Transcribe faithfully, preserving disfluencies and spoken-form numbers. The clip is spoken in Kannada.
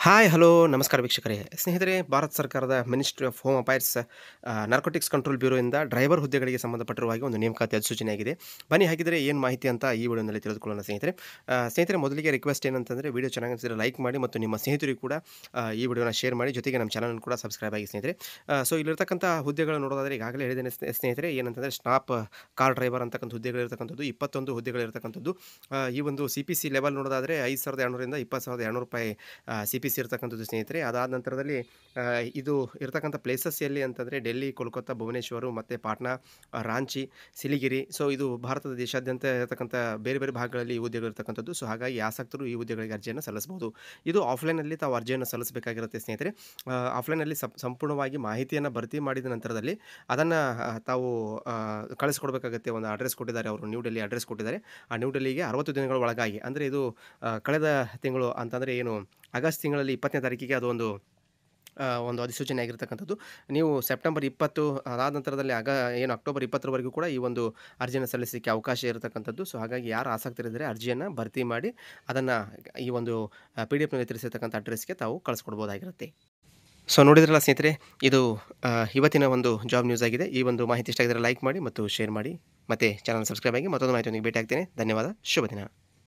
ಹಾಯ್ ಹಲೋ ನಮಸ್ಕಾರ ವೀಕ್ಷಕರೇ. ಸ್ನೇಹಿತರೆ, ಭಾರತ ಸರ್ಕಾರದ ministry of home affairs narcotics control ಬ್ಯೂರೋಯಿಂದ ಡ್ರೈವರ್ ಹುದ್ದೆಗಳಿಗೆ ಸಂಬಂಧಪಟ್ಟಿರುವ ಹಾಗೆ ಒಂದು ನೇಮಕಾತಿ ಅಧಿಸೂಚನೆಯಾಗಿದೆ. ಬನ್ನಿ ಹಾಗಿದ್ರೆ ಏನು ಮಾಹಿತಿ ಅಂತ ಈ ವಿಡಿಯೋನಲ್ಲಿ ತಿಳಿದುಕೊಳ್ಳೋಣ ಸ್ನೇಹಿತರೆ. ಆ, ಸ್ನೇಹಿತರೆ, ಮೊದಲಿಗೆ ರಿಕ್ವೆಸ್ಟ್ ಏನಂತಂದರೆ ವಿಡಿಯೋ ಚೆನ್ನಾಗಿ ಅನಿಸಿದ್ರೆ ಲೈಕ್ ಮಾಡಿ ಮತ್ತು ನಿಮ್ಮ ಸ್ನೇಹಿತರಿಗೂ ಕೂಡ ಆ, ಈ ವಿಡಿಯೋನ ಶೇರ್ ಮಾಡಿ, ಜೊತೆಗೆ ನಮ್ಮ ಚಾನಲ್ ಕೂಡ ಸಬ್ಸ್ಕ್ರೈಬ್ ಆಗಿ ಸ್ನೇಹಿತರೆ. ಸೊ ಇಲ್ಲಿರ್ತಕ್ಕಂಥ ಹುದ್ದೆಗಳು ನೋಡೋದಾದ್ರೆ ಈಗಾಗಲೇ ಹೇಳಿದ್ದೇನೆ ಸ್ನೇ- ಸ್ನೇಹಿತರೆ, ಏನಂತಂದರೆ ಸ್ಟಾಪ್ ಕಾರ್ ಡ್ರೈವರ್ ಅಂತಕ್ಕಂಥ ಹುದ್ದೆಗಳಿರ್ತಕ್ಕಂಥದ್ದು ಇಪ್ಪತ್ತೊಂದು ಹುದ್ದೆಗಳಿರ್ತಕ್ಕಂಥದ್ದು. ಆ, ಈ ಒಂದು ಸಿ ಪಿ ಸಿ ಲೆವೆಲ್ ನೋಡೋದಾದರೆ ಐದು ಸಾವಿರದ ಎರಡುನೂರಿಂದ ಇಪ್ಪತ್ತು ಸಾವಿರದ ಎರಡುನೂರು ರೂಪಾಯಿ ಸಿ ಪಿ ಸಿ ಇರ್ತಕ್ಕಂಥದ್ದು ಸ್ನೇಹಿತರೆ. ಅದಾದ ನಂತರದಲ್ಲಿ ಆ, ಇದು ಇರ್ತಕ್ಕಂಥ ಪ್ಲೇಸಸ್ ಎಲ್ಲಿ ಅಂತಂದರೆ ಡೆಲ್ಲಿ, ಕೋಲ್ಕತ್ತಾ, ಭುವನೇಶ್ವರು ಮತ್ತು ಪಾಟ್ನಾ, ಆ, ರಾಂಚಿ, ಸಿಲಿಗಿರಿ. ಸೊ ಇದು ಭಾರತದ ದೇಶಾದ್ಯಂತ ಇರತಕ್ಕಂಥ ಬೇರೆ ಬೇರೆ ಭಾಗಗಳಲ್ಲಿ ಈ ಹುದ್ದೆಗಳು ಇರ್ತಕ್ಕಂಥದ್ದು. ಸೊ ಹಾಗಾಗಿ ಆಸಕ್ತರು ಈ ಹುದ್ದೆಗಳಿಗೆ ಅರ್ಜಿಯನ್ನು ಸಲ್ಲಿಸಬಹುದು. ಇದು ಆಫ್ಲೈನಲ್ಲಿ ತಾವು ಅರ್ಜಿಯನ್ನು ಸಲ್ಲಿಸಬೇಕಾಗಿರುತ್ತೆ ಸ್ನೇಹಿತರೆ. ಆ, ಆಫ್ಲೈನಲ್ಲಿ ಸಂ ಸಂಪೂರ್ಣವಾಗಿ ಮಾಹಿತಿಯನ್ನು ಭರ್ತಿ ಮಾಡಿದ ನಂತರದಲ್ಲಿ ಅದನ್ನು ತಾವು ಆ, ಕಳಿಸ್ಕೊಡ್ಬೇಕಾಗತ್ತೆ. ಒಂದು ಅಡ್ರೆಸ್ ಕೊಟ್ಟಿದ್ದಾರೆ, ಅವರು ನ್ಯೂ ಡೆಲ್ಲಿ ಅಡ್ರೆಸ್ ಕೊಟ್ಟಿದ್ದಾರೆ. ಆ ನ್ಯೂ ಡೆಲ್ಲಿಗೆ ಅರವತ್ತು ದಿನಗಳ ಒಳಗಾಗಿ, ಅಂದರೆ ಇದು ಆ, ಕಳೆದ ತಿಂಗಳು ಅಂತಂದರೆ ಏನು ಆಗಸ್ಟ್ ತಿಂಗಳಲ್ಲಿ ಇಪ್ಪತ್ತನೇ ತಾರೀಕಿಗೆ ಅದು ಒಂದು ಆ, ಒಂದು ಅಧಿಸೂಚನೆ ಆಗಿರ್ತಕ್ಕಂಥದ್ದು. ನೀವು ಸೆಪ್ಟೆಂಬರ್ ಇಪ್ಪತ್ತು ಅದಾದ ನಂತರದಲ್ಲಿ ಆಗ ಏನು ಅಕ್ಟೋಬರ್ ಇಪ್ಪತ್ತರವರೆಗೂ ಕೂಡ ಈ ಒಂದು ಅರ್ಜಿಯನ್ನು ಸಲ್ಲಿಸಲಿಕ್ಕೆ ಅವಕಾಶ ಇರತಕ್ಕಂಥದ್ದು. ಸೊ ಹಾಗಾಗಿ ಯಾರು ಆಸಕ್ತರಿದ್ದರೆ ಅರ್ಜಿಯನ್ನು ಭರ್ತಿ ಮಾಡಿ ಅದನ್ನು ಈ ಒಂದು ಪಿ ಡಿ ಎಫ್ನಲ್ಲಿ ತಿಳಿಸಿರ್ತಕ್ಕಂಥ ಅಡ್ರೆಸ್ಗೆ ತಾವು ಕಳಿಸ್ಕೊಡ್ಬೋದಾಗಿರುತ್ತೆ. ಸೊ ನೋಡಿದ್ರಲ್ಲ ಸ್ನೇಹಿತರೆ, ಇದು ಆ, ಇವತ್ತಿನ ಒಂದು ಜಾಬ್ ನ್ಯೂಸ್ ಆಗಿದೆ. ಈ ಒಂದು ಮಾಹಿತಿ ಇಷ್ಟ ಆಗಿದ್ದರೆ ಲೈಕ್ ಮಾಡಿ ಮತ್ತು ಶೇರ್ ಮಾಡಿ, ಮತ್ತು ಚಾನಲ್ ಸಬ್ಸ್ಕ್ರೈಬ್ ಆಗಿ. ಮತ್ತೊಂದು ಮಾಹಿತಿಯೊಂದಿಗೆ ಭೇಟಿ ಆಗ್ತೇನೆ. ಧನ್ಯವಾದ. ಶುಭ ದಿನ.